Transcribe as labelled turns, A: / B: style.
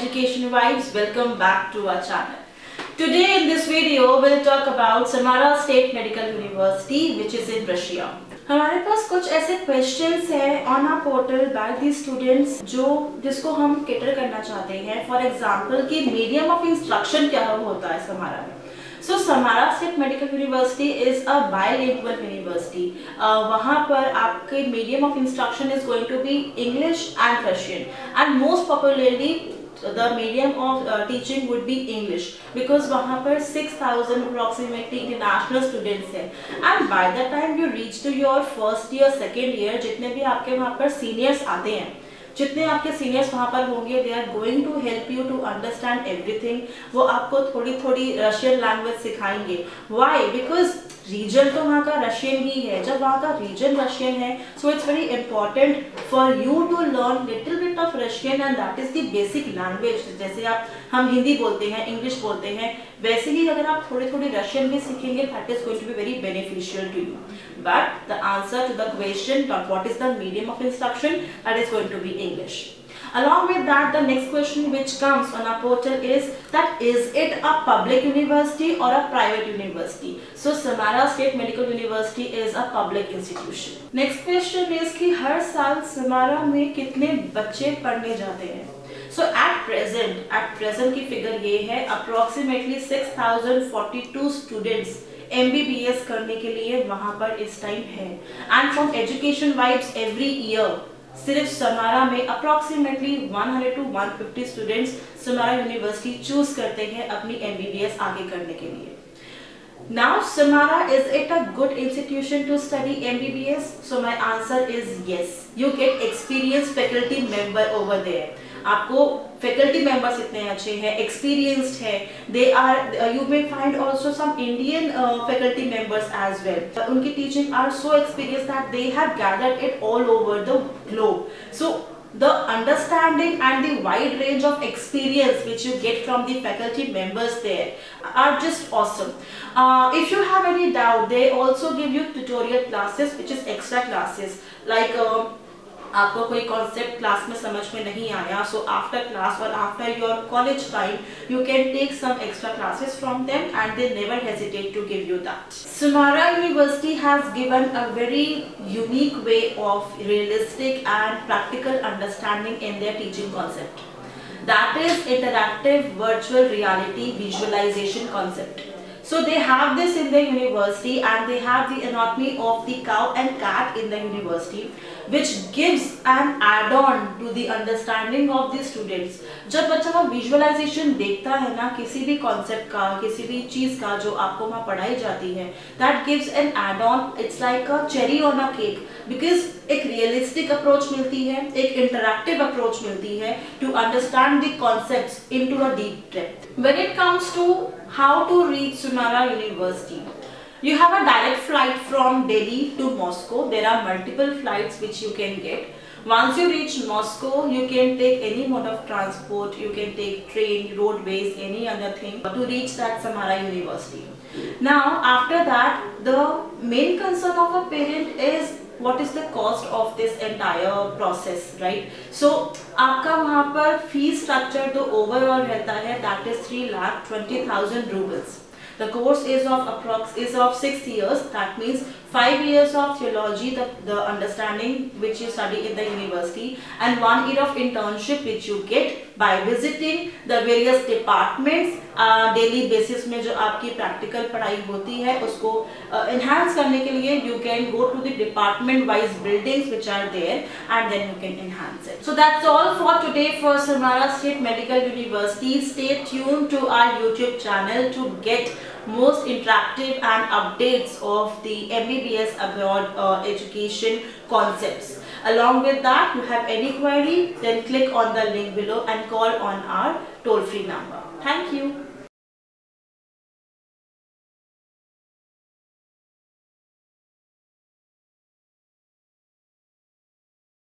A: education vibes, welcome back to our channel. Today in this video we'll talk about Samara State Medical University which is in Russia. हमारे पास कुछ ऐसे questions हैं on our portal by the students जिसको हम cater करना चाहते हैं. For example कि मीडियम ऑफ इंस्ट्रक्शन क्या होता है समारा में. So Samara State Medical University is a bilingual university. वहाँ पर आपके medium of instruction is going to be English and Russian and most popularly the medium of teaching would be English because वहाँ पर 6,000 approximately international students हैं. And by the time you reach to your first year, second year, जितने भी आपके वहाँ पर seniors आते हैं, जितने आपके सीनियर्स वहाँ पर होंगे, they are going to help you to understand everything. वो आपको थोड़ी थोड़ी रशियन लैंग्वेज सिखाएंगे. व्हाई? बिकॉज रीजन तो वहाँ का रशियन ही है. जब वहाँ का रीजन रशियन है, so it's very important for you to learn little bit of Russian and that is the basic language. जैसे हम हिंदी बोलते हैं, इंग्लिश बोलते हैं, वैसे ही अगर आप थोड़ी थोड़ी रशियन भी सीखेंगे, that is going to be very beneficial to you. But the answer to the question what is the medium of instruction, that is going to be English. Along with that, the next question which comes on our portal is that is it a public university or a private university? So Samara State Medical University is a public institution. Next question is कि हर साल Samara में कितने बच्चे पढ़ने जाते हैं? So at present की figure ये है, approximately 6,042 students MBBS करने के लिए वहाँ पर इस टाइम है. And from education vibes every year सिर्फ समारा में approximately 100 to 150 students Samara University choose करते हैं अपनी MBBS आगे करने के लिए. Now Samara, is it a good institution to study MBBS? So my answer is yes. You get experienced faculty member over there. आपको फैकल्टी मेंबर्स इतने अच्छे हैं, एक्सपीरियंस्ड है. They are you may find also some Indian faculty members as well. उनकी teaching are so experienced that they have gathered it all over the globe. So the understanding and the wide range of experience which you get from the faculty members there are just awesome. If you have any doubt, they also give you tutorial classes which is extra classes like आपको कोई concept class में समझ में नहीं आया, so after class और after your college time you can take some extra classes from them and they never hesitate to give you that. Samara University has given a very unique way of realistic and practical understanding in their teaching concept. That is interactive virtual reality visualization concept. So they have this in the university and they have the anatomy of the cow and cat in the university which gives an add-on to the understanding of the students. जब बच्चा वो visualization देखता है ना किसी भी concept का, किसी भी चीज़ का जो आपको वहाँ पढ़ाई जाती है, that gives an add-on. It's like a cherry on a cake because एक realistic approach मिलती है, एक interactive approach मिलती है to understand the concepts into a deep depth. When it comes to how to reach Samara University, you have a direct flight from Delhi to Moscow. There are multiple flights which you can get. Once you reach Moscow, you can take any mode of transport. You can take train, roadways, any other thing to reach that Samara University. Now, after that, the main concern of a parent is what is the cost of this entire process, right? So, आपका वहाँ पर fees structure तो overall रहता है, that is 3,20,000 rubles. The course is of 6 years. That means 5 years of theology, the understanding which you study in the university, and 1 year of internship which you get by visiting the various departments. Daily basis में जो आपकी practical पढ़ाई होती है उसको enhance करने के लिए you can go to the department wise buildings which are there and then you can enhance it. So that's all for today for Samara State Medical University. Stay tuned to our YouTube channel to get most interactive and updates of the MBBS abroad education concepts. Along with that, you have any query, then click on the link below and call on our toll-free number. Thank you.